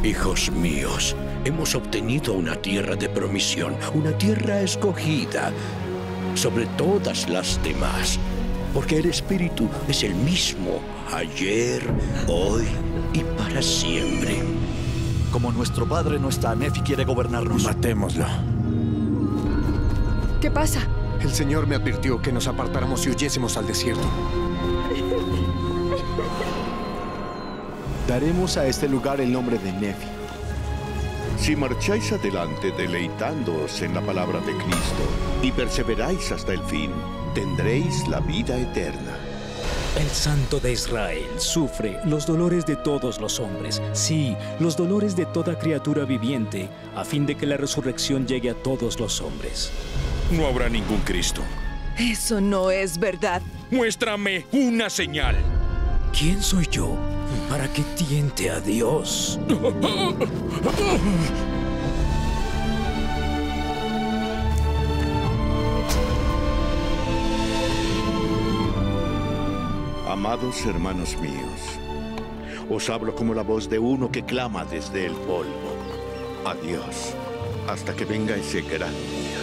Hijos míos, hemos obtenido una tierra de promisión, una tierra escogida sobre todas las demás, porque el Espíritu es el mismo ayer, hoy y para siempre. Como nuestro padre no está, Nefi quiere gobernarnos. Matémoslo. ¿Qué pasa? El Señor me advirtió que nos apartáramos y huyésemos al desierto. Daremos a este lugar el nombre de Nefi. Si marcháis adelante deleitándoos en la palabra de Cristo y perseveráis hasta el fin, tendréis la vida eterna. El Santo de Israel sufre los dolores de todos los hombres, sí, los dolores de toda criatura viviente, a fin de que la resurrección llegue a todos los hombres. No habrá ningún Cristo. Eso no es verdad. Muéstrame una señal. ¿Quién soy yo para que tiente a Dios? Amados hermanos míos, os hablo como la voz de uno que clama desde el polvo. Adiós, hasta que venga ese gran día.